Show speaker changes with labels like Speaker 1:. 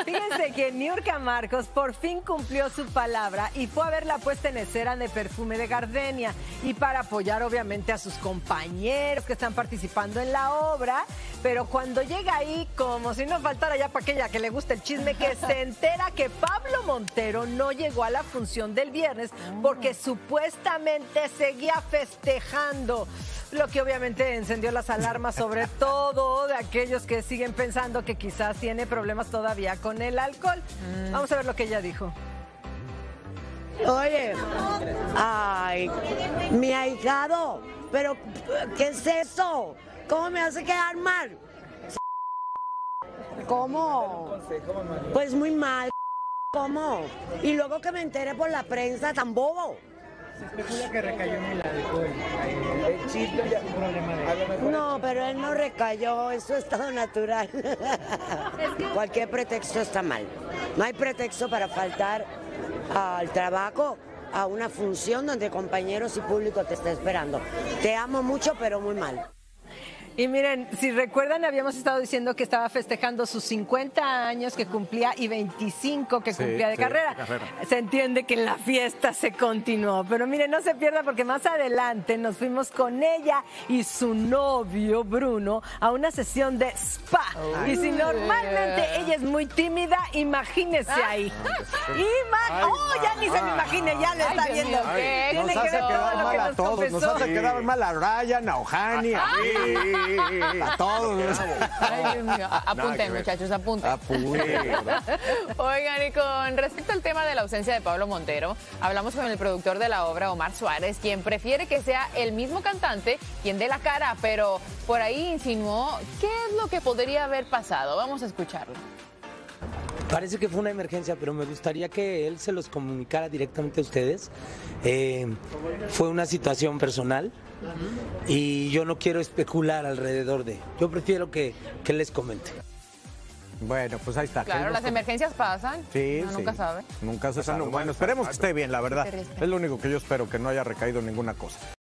Speaker 1: Fíjense que Niurka Marcos por fin cumplió su palabra y fue a ver la puesta en escena de Perfume de Gardenia. Y para apoyar obviamente a sus compañeros que están participando en la obra. Pero cuando llega ahí, como si no faltara ya para aquella que le gusta el chisme, que se entera que Pablo Montero no llegó a la función del viernes porque supuestamente seguía festejando. Lo que obviamente encendió las alarmas, sobre todo de aquellos que siguen pensando que quizás tiene problemas todavía con el alcohol. Vamos a ver lo que ella dijo.
Speaker 2: Oye, ay, mi ahijado, pero ¿qué es eso? ¿Cómo me hace quedar mal? ¿Cómo? Pues muy mal. ¿Cómo? Y luego que me entere por la prensa, tan bobo.
Speaker 3: Se especula que recayó en el alcohol. El chiste ya es un problema de él.
Speaker 2: No, pero él no recayó, es su estado natural. Cualquier pretexto está mal. No hay pretexto para faltar al trabajo, a una función donde compañeros y público te está esperando. Te amo mucho, pero muy mal.
Speaker 1: Y miren, si recuerdan, habíamos estado diciendo que estaba festejando sus 50 años que cumplía y 25 que cumplía de carrera. Se entiende que la fiesta se continuó. Pero miren, no se pierda porque más adelante nos fuimos con ella y su novio, Bruno, a una sesión de spa. Y si normalmente ella es muy tímida, imagínese ahí. Ya ni se me imagine, ya le está viendo. Tiene que ver todo lo que nos confesó.
Speaker 4: Nos hace quedar mal a Ryan, a Ojani, a todos.
Speaker 5: Ay, Dios mío. Apunten, muchachos, apunten. Oigan, y con respecto al tema de la ausencia de Pablo Montero, hablamos con el productor de la obra, Omar Suárez, quien prefiere que sea el mismo cantante quien dé la cara, pero por ahí insinuó qué es lo que podría haber pasado. Vamos a escucharlo.
Speaker 6: Parece que fue una emergencia, pero me gustaría que él se los comunicara directamente a ustedes. Fue una situación personal y yo no quiero especular alrededor de. Yo prefiero que les comente.
Speaker 4: Bueno, pues ahí está.
Speaker 5: Claro, las emergencias pasan.
Speaker 4: Sí,
Speaker 5: Uno nunca sabe.
Speaker 4: Nunca se sabe. Bueno, esperemos que esté bien, la verdad. Es lo único que yo espero, que no haya recaído ninguna cosa.